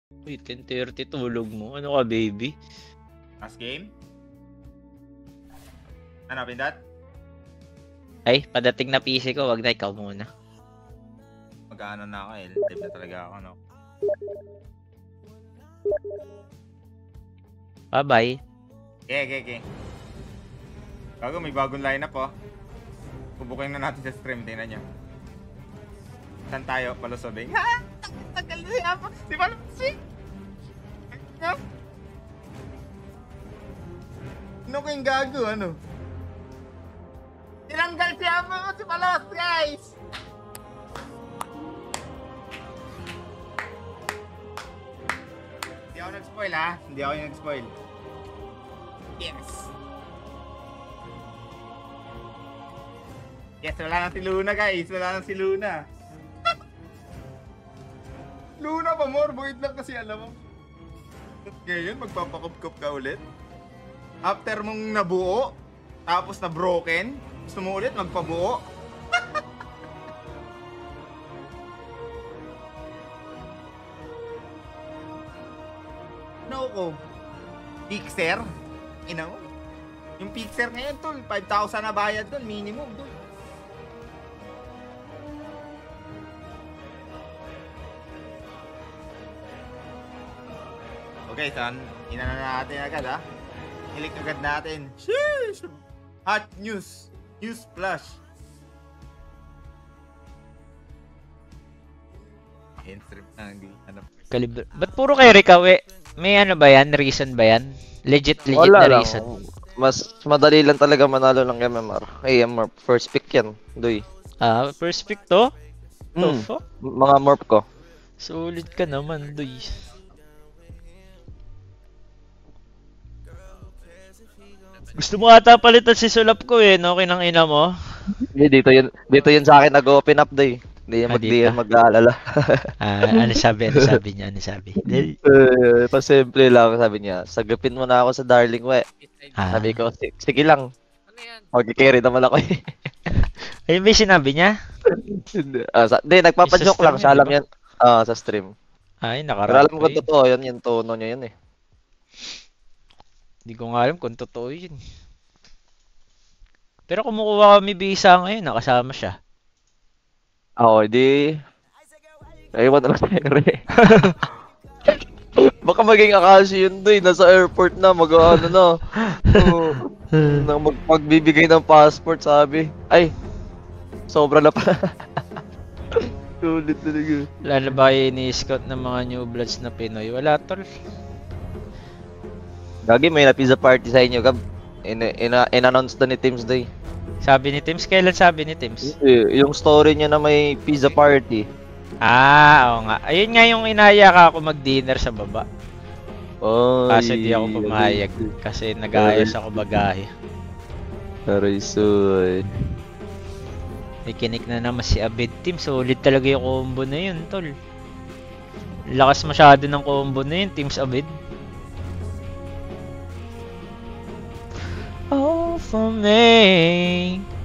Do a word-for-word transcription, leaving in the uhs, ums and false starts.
Uy, ten thirty tulog mo. Ano ka, baby? Last game? Ano, Pindot? Ay, padating na P C ko. Wag na, ikaw muna. Mag-ano na ako eh. Live na talaga ako, no? Bye-bye. Okay, okay, okay. Bago, may bagong lineup, oh. Pubukin na natin sa stream. Tingnan nyo. Saan tayo? Palusobing? Ha? Tagal na siya po. Di ba lusing? Ano ko yung gago, ano? Tinanggal siya po si Palos, guys! Hindi ako nag-spoil, ha? Hindi ako yung nag-spoil. Yes! Yes, wala nang si Luna, guys. Wala nang si Luna. Luna pa more. Buhit lang kasi alam mo. Ngayon, magpapakup-kup ka ulit. After mong nabuo, tapos na broken, gusto mo ulit magpabuo. No ko. Pixer? Ina mo. Yung Pixer ngayon, tol, five thousand na bayad doon, minimum, tol. Okay, son, inana na natin agad, ha? Ilik agad natin. Sheesh! Hot news. News flash. Handstrip na, hindi hanap. Kalibra. Ba't puro kay Rikawe? May ano ba yan? Reason ba yan? Legit, legit Wala na lang. reason. Mas madali lang talaga manalo ng M M R. Ay, M M R. First pick yan. Doy. Ah, first pick to? To Mm. fuck? Mga morph ko. Solid ka naman, Doy. Gusto mo ata palitan si Sulap ko eh, no? Kinang ina mo. Hindi, dito yun, dito yun sa akin nag-open up, Doy. Hindi yan Ah, mag, di dito? yan mag-aalala. Ah, ano sabi? Ano sabi niya? Ano sabi? Di- Eh, pasimple lang, sabi niya. Sagapin mo na ako sa Darling, we. Ah, Sabi ko, "Si- sige lang. Mag-carry naman ako eh." ayun ba yung sinabi niya? Hindi, ah, sa, di, nagpapajoke Isa lang. stream Siya yan, alam di ba? yan. Ah, sa stream. Ay, Pero nakarap alam ko totoo, yan yung tono niya yun eh. Hindi ko nga alam kung totoo yun. Pero kumukuha kami visa ngayon, nakasama siya. Ako, di. Aywan na lang tayo, re. Baka maging akasi yun doy, nasa airport na, mag-ano na. Oo. na mag magbibigay ng passport, sabi. Ay, sobra na pa. Sulit talaga. Wala na ba kayo ini-scout ng mga new bloods na Pinoy? Wala tol. Gagi, may na pizza party sa inyo, Gab. In, in, in-announce na ni Teams Day. Sabi ni Tims, kailan sabi ni Tims? Eh, yung story niya na may pizza party. Ah, oo nga. Ayun nga yung inaya ka ako mag-dinner sa baba. Oh, Kaso di ako pumayag kasi nag-aayos ako bagahe. Aray, soy. May kinik na naman si Abed Team. Solid talaga yung combo na yun, tol. Lakas masyado ng combo na yun, Teams Abed. Oh, for me.